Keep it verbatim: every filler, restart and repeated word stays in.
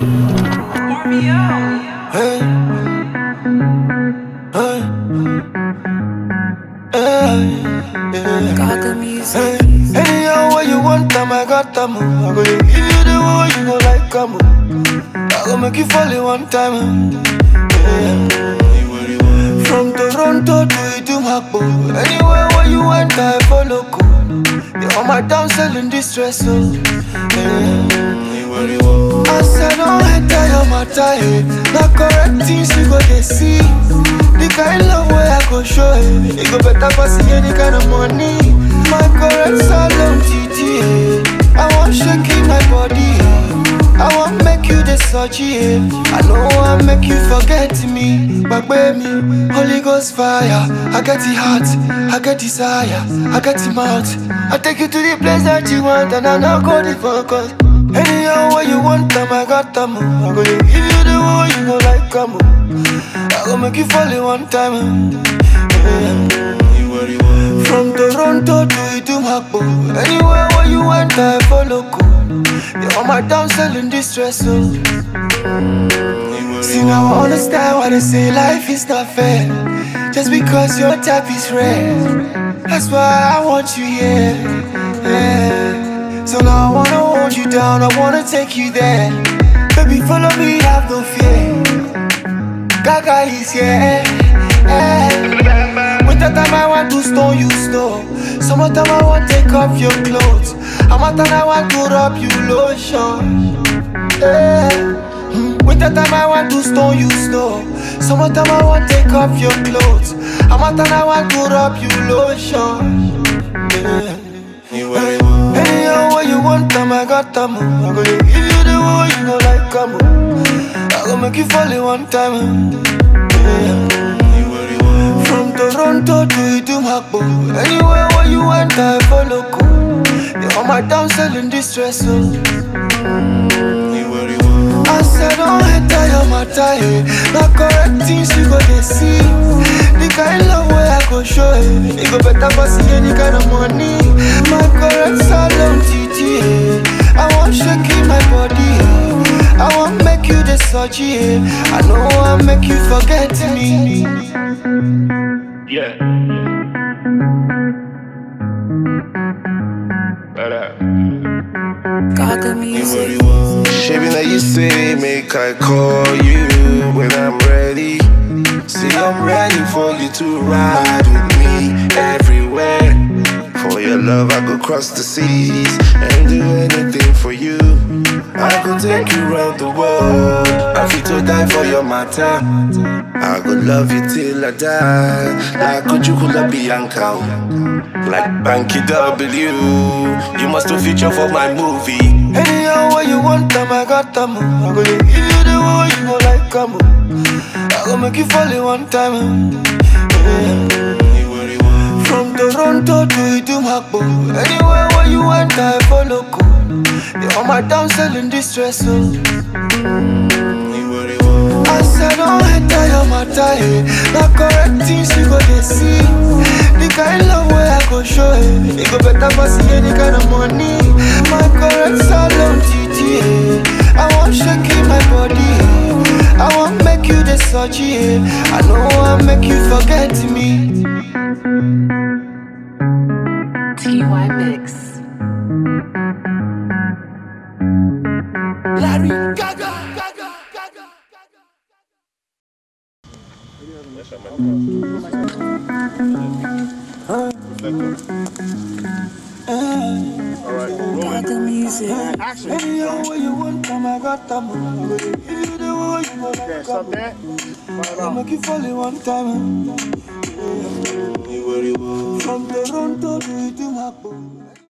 Hey, hey, hey, Gaga music. hey. Anyhow, what you want, time I got them. I go give you the one you go like come. I go make you fall in one time. Yeah. From Toronto to Idumabo, anywhere where you went, I follow. You're on my down selling distress, so yeah. I said, don't enter your matter, eh. Not correct things you go to see. The kind of love where I go show it. It go better for see any kind of money. My correct salon T T, eh. I want shaking my body, I want make you the surgery, eh. I know I make you forget me. But baby, Holy Ghost fire, I get the heart, I get desire, I get the mouth. I take you to the place that you want, and I now go the focus. Anyhow, what you want, time I got them. I go give you the one you go like come. I go make you fall in one time. Yeah. From Toronto to Idumabo, anywhere where you went, I follow. You're on my down selling distress, so see now I understand why they say life is not fair. Just because your type is rare, that's why I want you here. Yeah. So now I wanna hold you down, I wanna take you there. Baby, follow me, have no fear. Gaga is here. Yeah. Winter time I want to stone you snow. Summertime I want to take off your clothes. Hammertime I want to rub you lotion. Yeah. Winter time I want to stone you snow. Summertime I want to take off your clothes. Hammertime I want to rub you lotion. Yeah. Hey, anyhow, what you want, time I got them. I go give you the one you go like come. I go make you fall in one time. Yeah. From Toronto to Idumabo, anywhere where you went, I follow. You're on my down selling distress, so I said, don't enter your matter, eh. Not correct things you go to see. The kind of love where I go show it. It go better for see any kind of money. My correct salon T T, eh. I want shaking my body, I want make you the surgery, eh. I know I make you forget me. Yeah. Gaga music. Shaving that you say, make I call you when I'm ready. See, I'm ready for you to ride with me everywhere. For your love, I could cross the seas and do anything for you. I could take you around the world. I feel to die for your matter. I could love you till I die. Like Ojukula Bianca, like Banky W. You must do feature for my movie. Anyhow, what you want, time I got them. I go give you the one you go like come. I go make you fall in one time. Yeah. From Toronto to Idumabo, anywhere where you went, I follow. You're on my down selling distress, so I said, don't enter your matter, eh. Not correct things you go to see. The kind of love where I go show it. It go better for see any kind of money. My correct salon T T, eh. I want shaking my body, I want make you the surgery, eh. I know I make you forget me. T Y Mix. Larry Gaga, Gaga, Gaga, Gaga music. anyhow, what you want, time I got them. I go give you the one you go like come. I make you fall in one time. From Toronto to Idumabo.